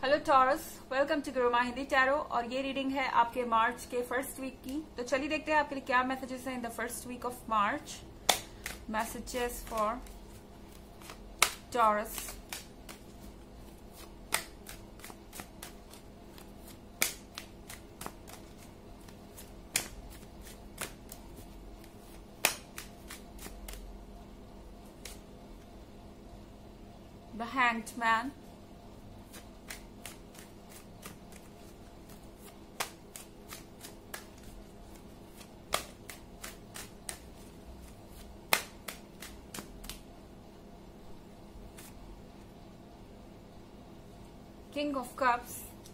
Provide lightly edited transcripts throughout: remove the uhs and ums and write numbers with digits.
Hello Taurus, welcome to Guruma Hindi tarot. और ये reading है आपके मार्च के फर्स्ट वीक की। तो चलिए देखते हैं आपके लिए क्या मैसेजेस हैं in the first week of March. Messages for Taurus. The hanged man, King of Cups,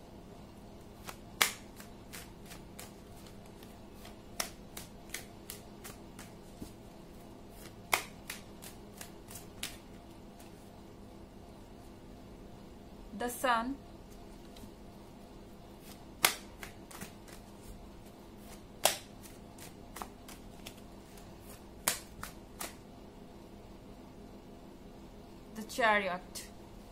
the Sun, the Chariot।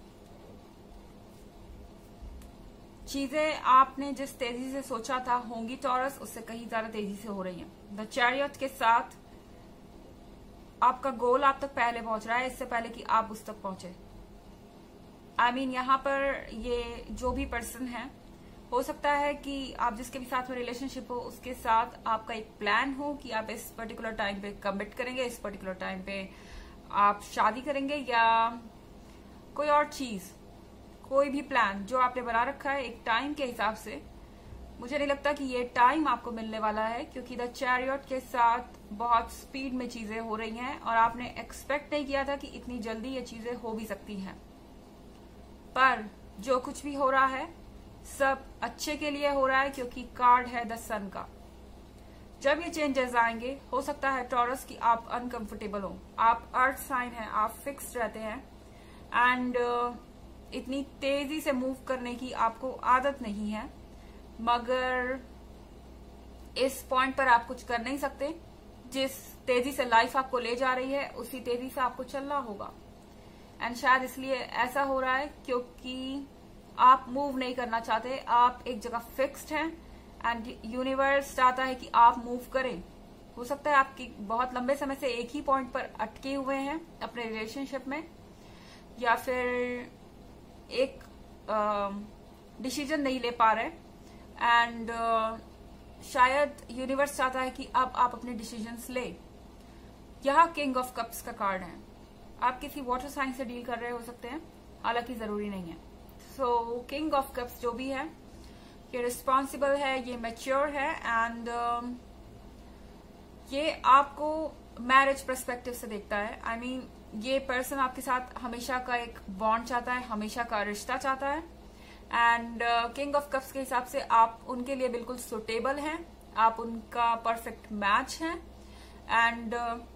चीजें आपने जिस तेजी से सोचा था होंगी टॉरस, उससे कहीं ज्यादा तेजी से हो रही हैं। द चैरियट के साथ आपका गोल आप तक पहले पहुंच रहा है, इससे पहले कि आप उस तक पहुंचे। आई मीन यहाँ पर ये जो भी पर्सन है, हो सकता है कि आप जिसके भी साथ में रिलेशनशिप हो उसके साथ आपका एक प्लान हो कि आप इस पर्टिकुलर टाइम पे कमिट करेंगे, इस पर्टिकुलर टाइम पे आप शादी करेंगे, या कोई और चीज, कोई भी प्लान जो आपने बना रखा है एक टाइम के हिसाब से। मुझे नहीं लगता कि ये टाइम आपको मिलने वाला है, क्योंकि द चैरियट के साथ बहुत स्पीड में चीजें हो रही हैं और आपने एक्सपेक्ट नहीं किया था कि इतनी जल्दी ये चीजें हो भी सकती हैं। पर जो कुछ भी हो रहा है सब अच्छे के लिए हो रहा है, क्योंकि कार्ड है द सन का। जब ये चेंजेस आएंगे, हो सकता है टॉरस कि आप अनकंफर्टेबल हो। आप अर्थ साइन है, आप फिक्स्ड रहते हैं एंड इतनी तेजी से मूव करने की आपको आदत नहीं है, मगर इस पॉइंट पर आप कुछ कर नहीं सकते। जिस तेजी से लाइफ आपको ले जा रही है उसी तेजी से आपको चलना होगा। एंड शायद इसलिए ऐसा हो रहा है क्योंकि आप मूव नहीं करना चाहते, आप एक जगह फिक्स्ड हैं एंड यूनिवर्स चाहता है कि आप मूव करें। हो सकता है आपकी बहुत लंबे समय से एक ही पॉइंट पर अटके हुए हैं अपने रिलेशनशिप में, या फिर एक डिसीजन नहीं ले पा रहे एंड शायद यूनिवर्स चाहता है कि अब आप अपने डिसीजंस ले। यहाँ किंग ऑफ कप्स का कार्ड है। आप किसी वाटर साइन से डील कर रहे हो सकते हैं, हालांकि जरूरी नहीं है। सो किंग ऑफ कप्स जो भी है, ये रिस्पॉन्सिबल है, ये मैच्योर है एंड ये आपको मैरिज पर्सपेक्टिव से देखता है। आई मीन ये पर्सन आपके साथ हमेशा का एक बॉन्ड चाहता है, हमेशा का रिश्ता चाहता है एंड किंग ऑफ कप्स के हिसाब से आप उनके लिए बिल्कुल सुटेबल हैं, आप उनका परफेक्ट मैच हैं एंड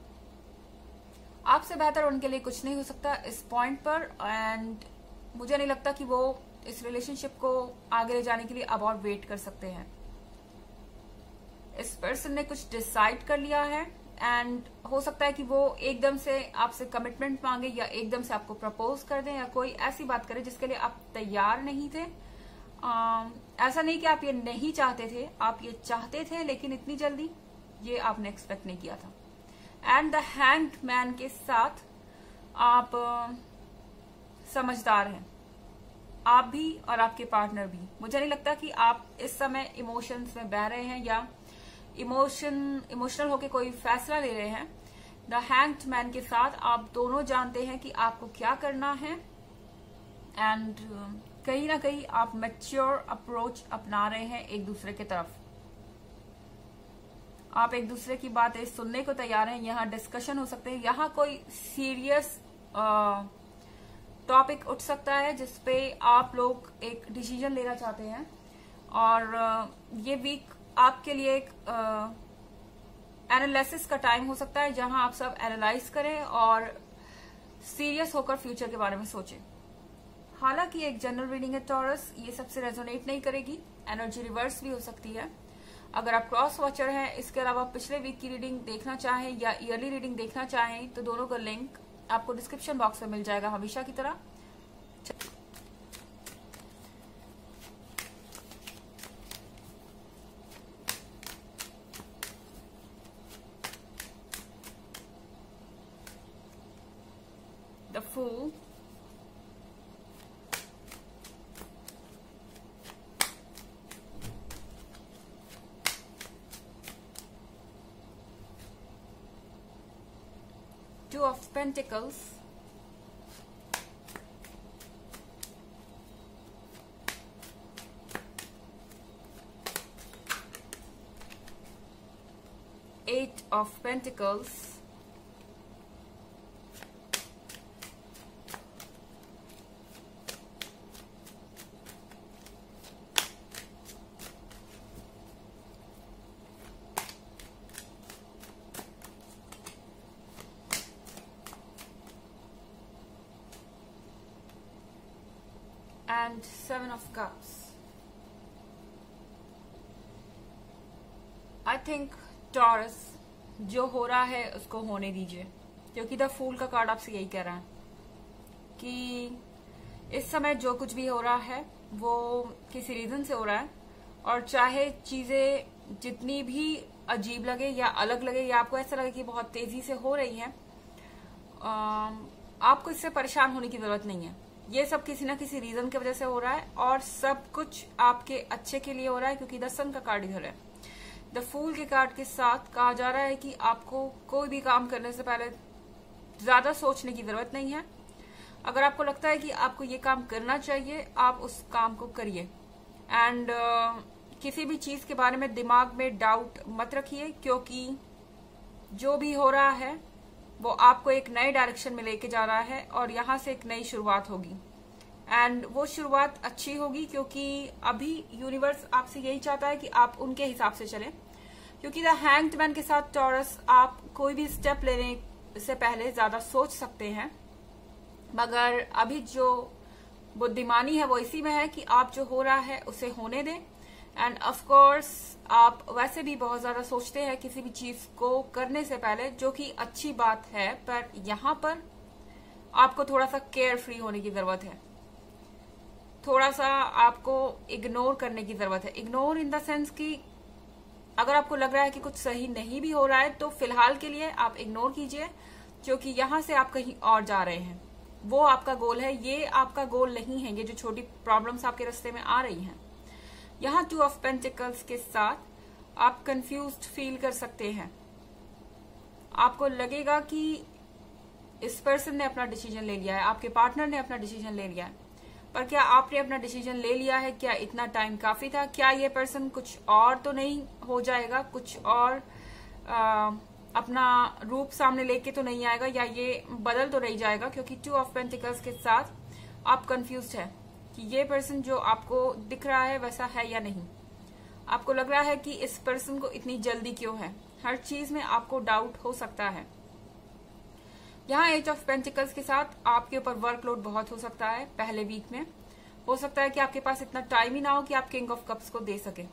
आपसे बेहतर उनके लिए कुछ नहीं हो सकता इस पॉइंट पर। एंड मुझे नहीं लगता कि वो इस रिलेशनशिप को आगे ले जाने के लिए अब और वेट कर सकते हैं। इस पर्सन ने कुछ डिसाइड कर लिया है एंड हो सकता है कि वो एकदम से आपसे कमिटमेंट मांगे या एकदम से आपको प्रपोज कर दें या कोई ऐसी बात करे जिसके लिए आप तैयार नहीं थे। ऐसा नहीं कि आप ये नहीं चाहते थे, आप ये चाहते थे, लेकिन इतनी जल्दी ये आपने एक्सपेक्ट नहीं किया था। एंड द हैंग्ड मैन के साथ आप समझदार हैं, आप भी और आपके पार्टनर भी। मुझे नहीं लगता कि आप इस समय इमोशंस में बह रहे हैं या इमोशनल होके कोई फैसला ले रहे हैं। द हैंग्ड मैन के साथ आप दोनों जानते हैं कि आपको क्या करना है एंड कहीं ना कहीं आप मैच्योर अप्रोच अपना रहे हैं एक दूसरे की तरफ। आप एक दूसरे की बातें सुनने को तैयार हैं। यहाँ डिस्कशन हो सकते हैं, यहाँ कोई सीरियस टॉपिक उठ सकता है जिसपे आप लोग एक डिसीजन लेना चाहते हैं और ये वीक आपके लिए एक एनालिसिस का टाइम हो सकता है, जहां आप सब एनालाइज करें और सीरियस होकर फ्यूचर के बारे में सोचें। हालांकि एक जनरल रीडिंग है टॉरस, ये सबसे रेजोनेट नहीं करेगी, एनर्जी रिवर्स भी हो सकती है। अगर आप क्रॉस वॉचर हैं, इसके अलावा पिछले वीक की रीडिंग देखना चाहें या ईयरली रीडिंग देखना चाहें तो दोनों का लिंक आपको डिस्क्रिप्शन बॉक्स में मिल जाएगा हमेशा की तरह। The fool, Two of Pentacles, Eight of Pentacles, and Seven of Cups. I think Taurus, जो हो रहा है उसको होने दीजिए, क्योंकि द फूल का कार्ड आपसे यही कह रहा है कि इस समय जो कुछ भी हो रहा है वो किसी रीजन से हो रहा है, और चाहे चीजें जितनी भी अजीब लगे या अलग लगे या आपको ऐसा लगे कि बहुत तेजी से हो रही है, आपको इससे परेशान होने की जरूरत नहीं है। ये सब किसी ना किसी रीजन की वजह से हो रहा है और सब कुछ आपके अच्छे के लिए हो रहा है, क्योंकि द सन का कार्ड इधर है। द फूल के कार्ड के साथ कहा जा रहा है कि आपको कोई भी काम करने से पहले ज्यादा सोचने की जरूरत नहीं है। अगर आपको लगता है कि आपको ये काम करना चाहिए, आप उस काम को करिए। एंड किसी भी चीज के बारे में दिमाग में डाउट मत रखिए, क्योंकि जो भी हो रहा है वो आपको एक नए डायरेक्शन में लेके जा रहा है और यहाँ से एक नई शुरुआत होगी। एंड वो शुरुआत अच्छी होगी, क्योंकि अभी यूनिवर्स आपसे यही चाहता है कि आप उनके हिसाब से चलें। क्योंकि द हैंग्ड मैन के साथ टॉरस, आप कोई भी स्टेप लेने से पहले ज्यादा सोच सकते हैं, मगर अभी जो बुद्धिमानी है वो इसी में है कि आप जो हो रहा है उसे होने दें। एंड ऑफ कोर्स आप वैसे भी बहुत ज्यादा सोचते हैं किसी भी चीज को करने से पहले, जो कि अच्छी बात है, पर यहाँ पर आपको थोड़ा सा केयर फ्री होने की जरूरत है। थोड़ा सा आपको इग्नोर करने की जरूरत है। इग्नोर इन द सेंस कि अगर आपको लग रहा है कि कुछ सही नहीं भी हो रहा है तो फिलहाल के लिए आप इग्नोर कीजिए, क्योंकि यहाँ से आप कहीं और जा रहे हैं। वो आपका गोल है, ये आपका गोल नहीं है। ये जो छोटी प्रॉब्लम्स आपके रास्ते में आ रही हैं, यहाँ टू ऑफ पेंटिकल्स के साथ आप कंफ्यूज्ड फील कर सकते हैं। आपको लगेगा कि इस पर्सन ने अपना डिसीजन ले लिया है, आपके पार्टनर ने अपना डिसीजन ले लिया है, पर क्या आपने अपना डिसीजन ले लिया है? क्या इतना टाइम काफी था? क्या ये पर्सन कुछ और तो नहीं हो जाएगा, कुछ और अपना रूप सामने लेके तो नहीं आएगा, या ये बदल तो नहीं जाएगा? क्योंकि टू ऑफ पेंटिकल्स के साथ आप कंफ्यूज्ड है कि ये पर्सन जो आपको दिख रहा है वैसा है या नहीं। आपको लग रहा है कि इस पर्सन को इतनी जल्दी क्यों है, हर चीज में आपको डाउट हो सकता है। यहाँ एज ऑफ पेंटिकल्स के साथ आपके ऊपर वर्कलोड बहुत हो सकता है। पहले वीक में हो सकता है कि आपके पास इतना टाइम ही ना हो कि आप किंग ऑफ कप्स को दे सके।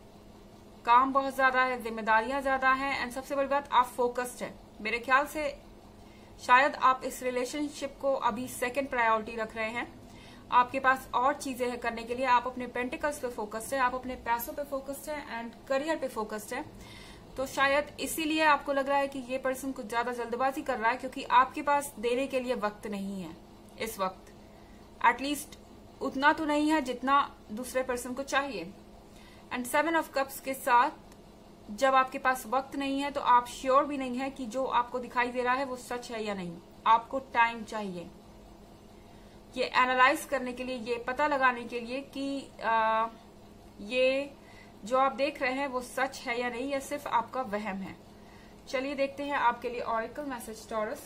काम बहुत ज्यादा है, जिम्मेदारियां ज्यादा हैं, एंड सबसे बड़ी बात आप फोकस्ड है। मेरे ख्याल से शायद आप इस रिलेशनशिप को अभी सेकंड प्रायोरिटी रख रहे हैं। आपके पास और चीजें हैं करने के लिए। आप अपने पेंटिकल्स पे फोकस्ड है, आप अपने पैसों पे फोकस्ड है एंड करियर पे फोकस्ड है। तो शायद इसीलिए आपको लग रहा है कि ये पर्सन कुछ ज्यादा जल्दबाजी कर रहा है, क्योंकि आपके पास देने के लिए वक्त नहीं है इस वक्त। एटलीस्ट उतना तो नहीं है जितना दूसरे पर्सन को चाहिए। एंड सेवन ऑफ कप्स के साथ जब आपके पास वक्त नहीं है तो आप श्योर भी नहीं है कि जो आपको दिखाई दे रहा है वो सच है या नहीं। आपको टाइम चाहिए ये एनालाइज करने के लिए, ये पता लगाने के लिए कि ये जो आप देख रहे हैं वो सच है या नहीं, या सिर्फ आपका वहम है। चलिए देखते हैं आपके लिए oracle message Taurus.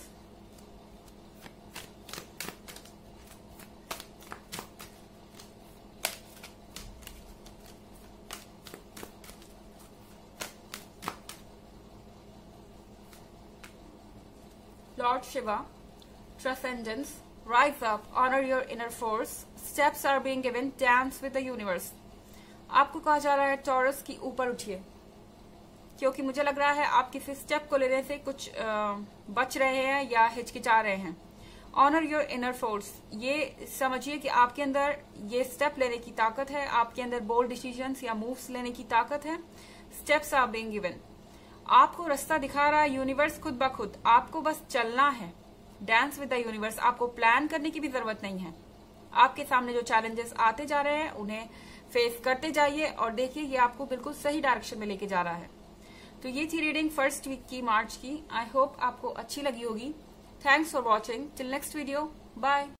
Lord Shiva, Transcendence, rise up, honor your inner force, steps are being given, dance with the universe। आपको कहा जा रहा है टॉरस की ऊपर उठिए, क्योंकि मुझे लग रहा है आप किसी स्टेप को लेने से कुछ बच रहे हैं या हिचकिचा रहे हैं। ऑनर योर इनर फोर्स, ये समझिए कि आपके अंदर ये स्टेप लेने की ताकत है, आपके अंदर बोल्ड डिसीजंस या मूव्स लेने की ताकत है। स्टेप्स आर बीइंग गिवन, आपको रास्ता दिखा रहा है यूनिवर्स खुद ब खुद, आपको बस चलना है। Dance with the universe. आपको प्लान करने की भी जरूरत नहीं है। आपके सामने जो चैलेंजेस आते जा रहे हैं उन्हें फेस करते जाइए और देखिए ये आपको बिल्कुल सही डायरेक्शन में लेके जा रहा है। तो ये थी रीडिंग फर्स्ट वीक की, मार्च की। आई होप आपको अच्छी लगी होगी। Thanks for watching. Till next video, bye.